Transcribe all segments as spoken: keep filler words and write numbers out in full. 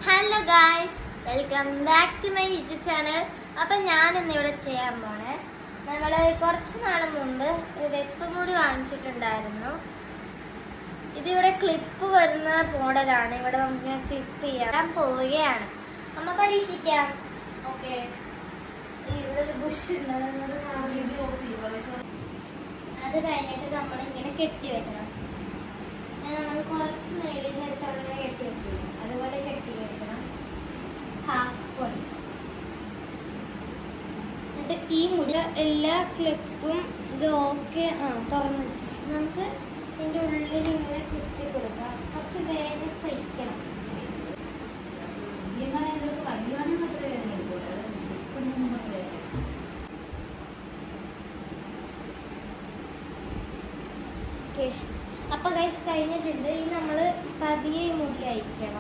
Hello guys, welcome back to my YouTube channel. അപ്പോൾ ഞാൻ ഇന്ന് ഇവിടെ ചെയ്യാൻ പോണേ നമ്മൾ കുറച്ച് നാൾ മുൻപ് വെപ്പുമുടി വാങ്ങിച്ചിട്ടുണ്ടായിരുന്നു. ഇതിവിടെ ക്ലിപ്പ് വരുന്ന മോഡലാണ്. ഇവിടെ നമുക്ക് ക്ലിപ്പ് ചെയ്യാൻ പോവുകയാണ്. അമ്മ പരീക്ഷിക്കാം. ഓക്കേ. ഇവിടെ ഒരു ബുഷ് ഉണ്ട്. അത് കഴിഞ്ഞിട്ട് നമ്മൾ ഇങ്ങനെ കെട്ടി വെക്കണം. നമ്മൾ കുറച്ച് നേടിയ അടുത്തുള്ള കെട്ടി വെക്കുക. അതുപോലെ കെട്ടി വെക്കണം. ഹാഫ് പൊടി. എന്നിട്ട് ഈ മുടി എല്ലാ ക്ലിപ്പും ഇത് ഓക്കെ ആ തുറന്നു നമുക്ക് ഇതിൻ്റെ ഉള്ളിൽ ഇങ്ങനെ കുത്തി കൊടുക്കാം. കുറച്ച് വേഗം സഹിക്കണം. ഓക്കെ, അപ്പൊ ഗൈസ് കഴിഞ്ഞിട്ടുണ്ട്. ഈ നമ്മള് പതിയെ മുടി അയക്കണം.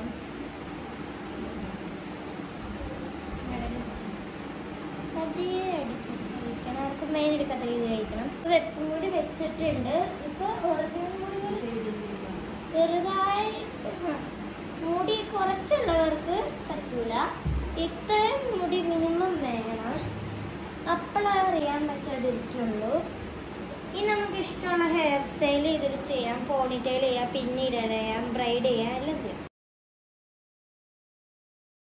പതിയെ അടിക്കണം. നമുക്ക് മെയിൻ എടുക്കാത്ത രീതിയിൽ അയക്കണം. വെപ്പും കൂടി വെച്ചിട്ടുണ്ട്. ഇപ്പൊ ഒറിജിനൽ മുടി ചെറുതായി മുടി കുറച്ചുള്ളവർക്ക് പറ്റൂല. ഇത്രയും മുടി മിനിമം വേണം. അപ്പോഴേ അറിയാൻ പറ്റാതിരിക്കുള്ളൂ. ഇനി നമുക്ക് ഇഷ്ടമുള്ള ഹെയർ സ്റ്റൈൽ ഇതിൽ ചെയ്യാം. പോണിറ്റെയിൽ ചെയ്യാം, പിന്നീട് ചെയ്യാം, ബ്രൈഡ് ചെയ്യാം, എല്ലാം ചെയ്യാം.